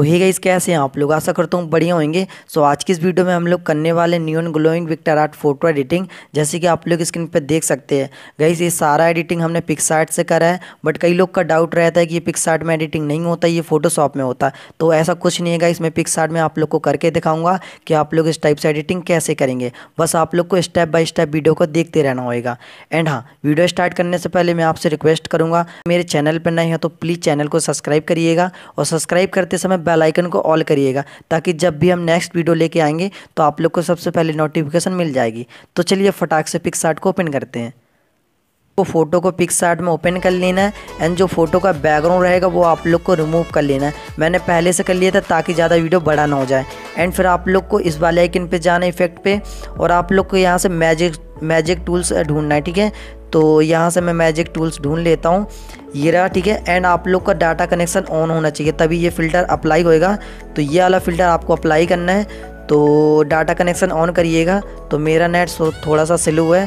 तो hey guys, कैसे हैं आप लोग? आशा करता हूँ बढ़िया होंगे। सो आज की इस वीडियो में हम लोग करने वाले neon glowing vector art photo editing, जैसे कि आप लोग स्क्रीन पे देख सकते हैं। गाइस, ये सारा एडिटिंग हमने पिक्सआर्ट से करा है, बट कई लोग का डाउट रहता है कि ये पिक्सआर्ट में एडिटिंग नहीं होता, ये फोटोशॉप में होता है। तो ऐसा कुछ नहीं है गाइस, मैं पिक्सआर्ट में आप लोग को करके दिखाऊंगा कि आप लोग इस टाइप से एडिटिंग कैसे करेंगे। बस आप लोग को स्टेप बाय स्टेप वीडियो को देखते रहना होगा। एंड हाँ, वीडियो स्टार्ट करने से पहले मैं आपसे रिक्वेस्ट करूँगा, मेरे चैनल पर नए हैं तो प्लीज़ चैनल को सब्सक्राइब करिएगा, और सब्सक्राइब करते समय बेल आइकन को ऑल करिएगा, ताकि जब भी हम नेक्स्ट वीडियो लेके आएंगे तो आप लोग को सबसे पहले नोटिफिकेशन मिल जाएगी। तो चलिए फटाक से पिक्सआर्ट को ओपन करते हैं। तो फोटो को पिक्सआर्ट में ओपन कर लेना है, एंड जो फोटो का बैकग्राउंड रहेगा वो आप लोग को रिमूव कर लेना है। मैंने पहले से कर लिया था ताकि ज़्यादा वीडियो बड़ा ना हो जाए। एंड फिर आप लोग को इस वाले आइकन पे जाना है, इफेक्ट पे, और आप लोग को यहाँ से मैजिक टूल्स ढूंढना है। ठीक है, तो यहाँ से मैं मैजिक टूल्स ढूंढ लेता हूँ, ये रहा। ठीक है, एंड आप लोग का डाटा कनेक्शन ऑन होना चाहिए, तभी ये फ़िल्टर अप्लाई होएगा। तो ये वाला फ़िल्टर आपको अप्लाई करना है, तो डाटा कनेक्शन ऑन करिएगा। तो मेरा नेट थोड़ा सा स्लो है,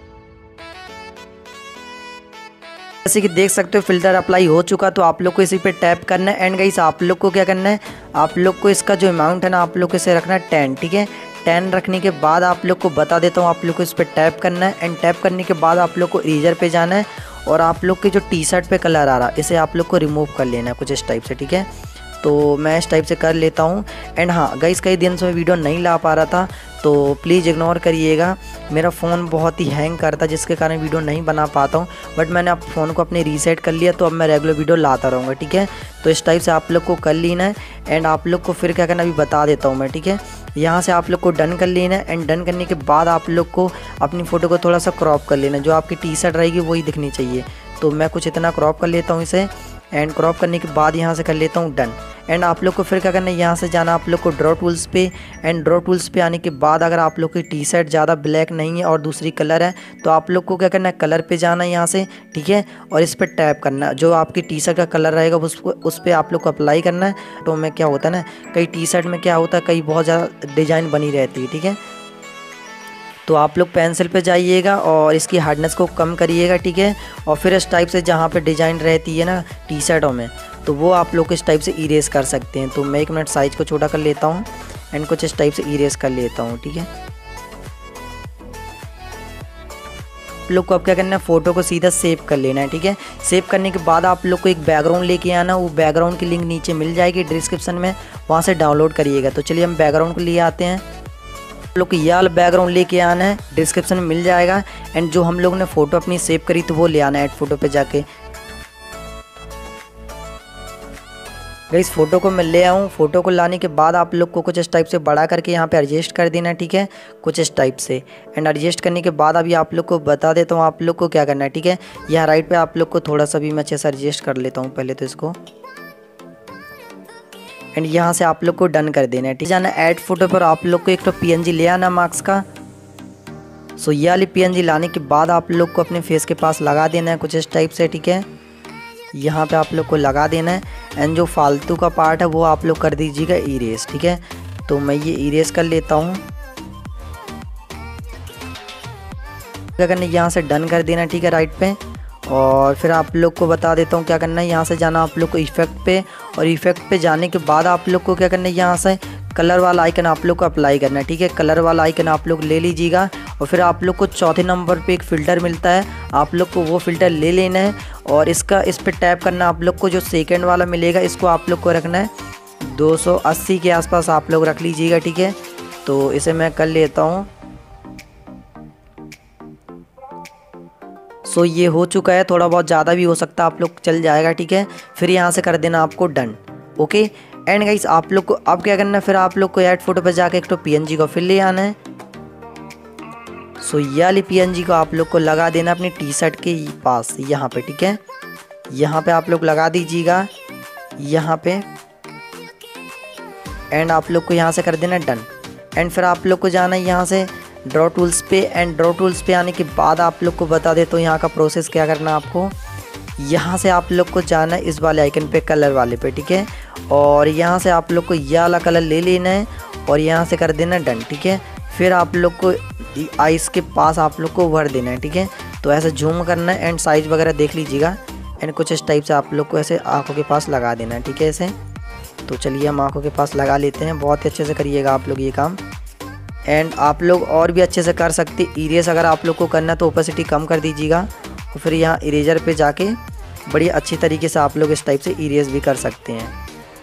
जैसे कि देख सकते हो फ़िल्टर अप्लाई हो चुका। तो आप लोग को इसी पे टैप करना है। एंड गाइस, आप लोग को क्या करना है, आप लोग को इसका जो अमाउंट है ना, आप लोग को इसे रखना है 10। ठीक है, 10 रखने के बाद आप लोग को बता देता हूँ, आप लोग को इस पर टैप करना है। एंड टैप करने के बाद आप लोग को इरेजर पे जाना है, और आप लोग के जो टी शर्ट पे कलर आ रहा है इसे आप लोग को रिमूव कर लेना है कुछ इस टाइप से। ठीक है, तो मैं इस टाइप से कर लेता हूँ। एंड हाँ गाइस, कई दिन से मैं वीडियो नहीं ला पा रहा था, तो प्लीज़ इग्नोर करिएगा। मेरा फ़ोन बहुत ही हैंग करता, जिसके कारण वीडियो नहीं बना पाता हूँ, बट मैंने अब फ़ोन को अपने रीसेट कर लिया, तो अब मैं रेगुलर वीडियो लाता रहूँगा। ठीक है, तो इस टाइप से आप लोग को कर लेना है। एंड आप लोग को फिर क्या करना अभी बता देता हूँ मैं। ठीक है, यहाँ से आप लोग को डन कर लेना है। एंड डन करने के बाद आप लोग को अपनी फ़ोटो को थोड़ा सा क्रॉप कर लेना है, जो आपकी टी शर्ट रहेगी वही दिखनी चाहिए। तो मैं कुछ इतना क्रॉप कर लेता हूँ इसे। एंड क्रॉप करने के बाद यहाँ से कर लेता हूँ डन। एंड आप लोग को फिर क्या करना है, यहाँ से जाना आप लोग को ड्रॉ टूल्स पे। एंड ड्रॉ टूल्स पे आने के बाद अगर आप लोग की टी शर्ट ज़्यादा ब्लैक नहीं है और दूसरी कलर है, तो आप लोग को क्या करना है, कलर पे जाना है यहाँ से। ठीक है, और इस पर टैप करना है, जो आपकी टी शर्ट का कलर रहेगा उस पर आप लोग को अप्लाई करना है। तो में क्या होता है ना, कई टी शर्ट में क्या होता है, कई बहुत ज़्यादा डिज़ाइन बनी रहती है। ठीक है, तो आप लोग पेंसिल पे जाइएगा और इसकी हार्डनेस को कम करिएगा। ठीक है, और फिर इस टाइप से जहाँ पे डिज़ाइन रहती है ना टी शर्टों में, तो वो आप लोग इस टाइप से इरेज कर सकते हैं। तो मैं 1 मिनट साइज़ को छोटा कर लेता हूँ, एंड कुछ इस टाइप से इरेज कर लेता हूँ। ठीक है, आप लोग को अब क्या करना है, फ़ोटो को सीधा सेव कर लेना है। ठीक है, सेव करने के बाद आप लोग को एक बैकग्राउंड लेके आना, वो बैकग्राउंड की लिंक नीचे मिल जाएगी डिस्क्रिप्शन में, वहाँ से डाउनलोड करिएगा। तो चलिए हम बैकग्राउंड को लिए आते हैं। आप लोग को ये वाला बैकग्राउंड लेके आना है, डिस्क्रिप्शन में मिल जाएगा। एंड जो हम लोग ने फ़ोटो अपनी सेव करी तो वो ले आना है, ऐड फोटो पे जाके। इस फ़ोटो को मैं ले आऊँ, फ़ोटो को लाने के बाद आप लोग को कुछ इस टाइप से बड़ा करके यहाँ पे एडजस्ट कर देना है। ठीक है, कुछ इस टाइप से। एंड एडजस्ट करने के बाद अभी आप लोग को बता देता हूँ आप लोग को क्या करना है। ठीक है, यहाँ राइट पे आप लोग को थोड़ा सा भी मैं अच्छे से एडजस्ट कर लेता हूँ पहले तो इसको। एंड यहाँ से आप लोग को डन कर देना है। ठीक है, जाना ऐड फोटो पर आप लोग को एक तो PNG ले आना मार्क्स का। सो ये वाली PNG लाने के बाद आप लोग को अपने फेस के पास लगा देना है कुछ इस टाइप से। ठीक है, यहाँ पे आप लोग को लगा देना है। एंड जो फालतू का पार्ट है वो आप लोग कर दीजिएगा इरेज। ठीक है, तो मैं ये इरेज कर लेता हूँ। क्या करना है, यहाँ से डन कर देना। ठीक है, राइट पे। और फिर आप लोग को बता देता हूँ क्या करना है, यहाँ से जाना आप लोग को इफेक्ट पे, और इफेक्ट पे जाने के बाद आप लोग को क्या करना है, यहाँ से कलर वाला आइकन आप लोग को अप्लाई करना है। ठीक है, कलर वाला आइकन आप लोग ले लीजिएगा, और फिर आप लोग को चौथे नंबर पे एक फ़िल्टर मिलता है, आप लोग को वो फ़िल्टर ले लेना है, और इस पर टैप करना। आप लोग को जो सेकंड वाला मिलेगा इसको आप लोग को रखना है 280 के आसपास आप लोग रख लीजिएगा। ठीक है, तो इसे मैं कर लेता हूँ। सो ये हो चुका है, थोड़ा बहुत ज़्यादा भी हो सकता है, आप लोग चल जाएगा। ठीक है, फिर यहाँ से कर देना आपको डन। ओके, एंड गाइस, आप लोग को अब क्या करना है, फिर आप लोग को ऐड फोटो पे जाके एक तो PNG को फिर ले आना है। सो ये वाली PNG को आप लोग को लगा देना अपनी टी शर्ट के पास यहाँ पे। ठीक है, यहाँ पे आप लोग लगा दीजिएगा यहाँ पे। एंड आप लोग को यहाँ से कर देना डन। एंड फिर आप लोग को जाना है यहाँ से ड्रॉ टूल्स पे। एंड ड्रॉ टूल्स पे आने के बाद आप लोग को बता देता हूँ यहाँ का प्रोसेस क्या करना है आपको। यहाँ से आप लोग को जाना है इस वाले आइकन पे, कलर वाले पे। ठीक है, और यहाँ से आप लोग को यह वाला कलर ले लेना है, और यहाँ से कर देना डन। ठीक है, फिर आप लोग को आइस के पास आप लोग को भर देना है। ठीक है, तो ऐसे जूम करना है, एंड साइज़ वगैरह देख लीजिएगा। एंड कुछ इस टाइप से आप लोग को ऐसे आँखों के पास लगा देना है। ठीक है, ऐसे तो चलिए हम आँखों के पास लगा लेते हैं। बहुत ही अच्छे से करिएगा आप लोग ये काम। एंड आप लोग और भी अच्छे से कर सकते। इरेज अगर आप लोग को करना तो ओपेसिटी कम कर दीजिएगा और फिर यहाँ इरेजर पे जाके बड़ी अच्छी तरीके से आप लोग इस टाइप से इरेज भी कर सकते हैं।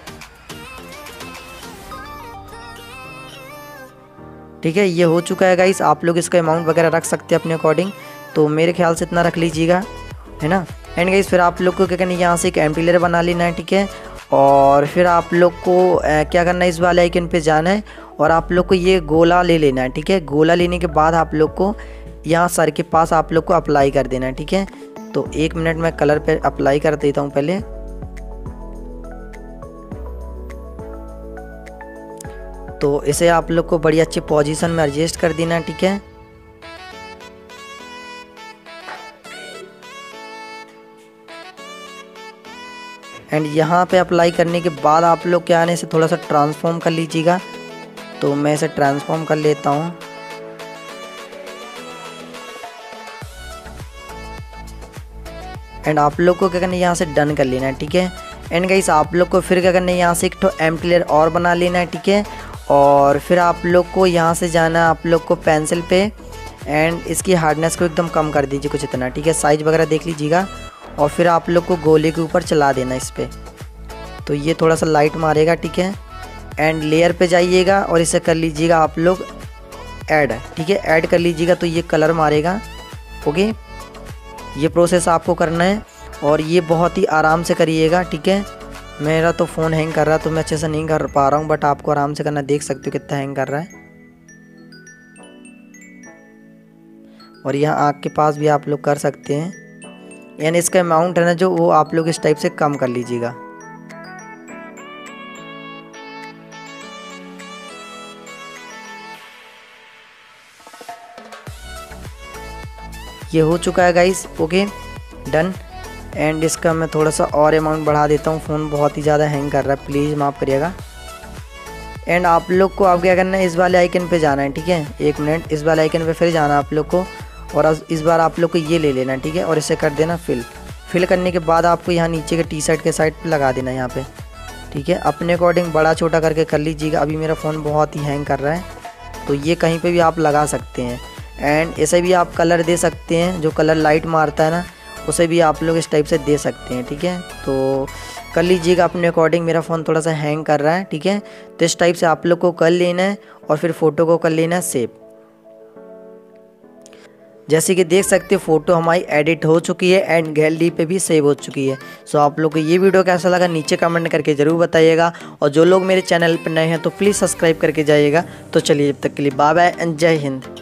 ठीक है, ये हो चुका है गाइस। आप लोग इसका अमाउंट वगैरह रख सकते हैं अपने अकॉर्डिंग, तो मेरे ख्याल से इतना रख लीजिएगा, है ना। एंड गाइस फिर आप लोग को क्या करना है, यहाँ से एक एम्प्टी लेयर बना लेना है। ठीक है, और फिर आप लोग को क्या करना है, इस वाले आइकन पे जाना है और आप लोग को ये गोला ले लेना है। ठीक है, गोला लेने के बाद आप लोग को यहाँ सर के पास आप लोग को अप्लाई कर देना है। ठीक है, तो 1 मिनट में कलर पे अप्लाई कर देता हूँ पहले। तो इसे आप लोग को बड़ी अच्छी पोजीशन में एडजस्ट कर देना है। ठीक है, एंड यहाँ पे अप्लाई करने के बाद आप लोग क्या आने से थोड़ा सा ट्रांसफॉर्म कर लीजिएगा। तो मैं इसे ट्रांसफॉर्म कर लेता हूँ। एंड आप लोग को क्या करना है, यहाँ से डन कर लेना है। ठीक है, एंड गाइस आप लोग को फिर क्या करना है, यहाँ से एक तो एम्प्टी लेयर और बना लेना है। ठीक है, और फिर आप लोग को यहाँ से जाना है आप लोग को पेंसिल पे एंड इसकी हार्डनेस को एकदम कम कर दीजिए कुछ इतना। ठीक है, साइज वगैरह देख लीजिएगा और फिर आप लोग को गोले के ऊपर चला देना इस पर, तो ये थोड़ा सा लाइट मारेगा। ठीक है, एंड लेयर पे जाइएगा और इसे कर लीजिएगा आप लोग ऐड। ठीक है, ऐड कर लीजिएगा तो ये कलर मारेगा। ओके, ये प्रोसेस आपको करना है और ये बहुत ही आराम से करिएगा। ठीक है, मेरा तो फ़ोन हैंग कर रहा है तो मैं अच्छे से नहीं कर पा रहा हूँ, बट आपको आराम से करना, देख सकते हो कितना हैंग कर रहा है। और यहाँ आँख के पास भी आप लोग कर सकते हैं, यानी इसका अमाउंट है ना जो वो आप लोग इस टाइप से कम कर लीजिएगा। ये हो चुका है गाइस। Okay, done. एंड इसका मैं थोड़ा सा और अमाउंट बढ़ा देता हूँ, फ़ोन बहुत ही ज़्यादा हैंग कर रहा है, प्लीज़ माफ़ करिएगा। एंड आप लोग को अब क्या करना है, इस वाले आइकन पे जाना है। ठीक है, 1 मिनट, इस वाले आइकन पे फिर जाना है आप लोग को और इस बार आप लोग को ये ले लेना है। ठीक है, और इसे कर देना फिल करने के बाद आपको यहाँ नीचे के टी शर्ट के साइड पे लगा देना है यहाँ पे। ठीक है, अपने अकॉर्डिंग बड़ा छोटा करके कर लीजिएगा। अभी मेरा फ़ोन बहुत ही हैंग कर रहा है, तो ये कहीं पे भी आप लगा सकते हैं। एंड इसे भी आप कलर दे सकते हैं, जो कलर लाइट मारता है ना उसे भी आप लोग इस टाइप से दे सकते हैं। ठीक है, तो कर लीजिएगा अपने अकॉर्डिंग। मेरा फ़ोन थोड़ा सा हैंग कर रहा है। ठीक है, तो इस टाइप से आप लोग को कर लेना है और फिर फ़ोटो को कर लेना है सेव। जैसे कि देख सकते हो फ़ोटो हमारी एडिट हो चुकी है एंड गैलरी पे भी सेव हो चुकी है। सो आप लोग को ये वीडियो कैसा लगा नीचे कमेंट करके ज़रूर बताइएगा और जो लोग मेरे चैनल पर नए हैं तो प्लीज़ सब्सक्राइब करके जाइएगा। तो चलिए जब तक के लिए बाय बाय एंड जय हिंद।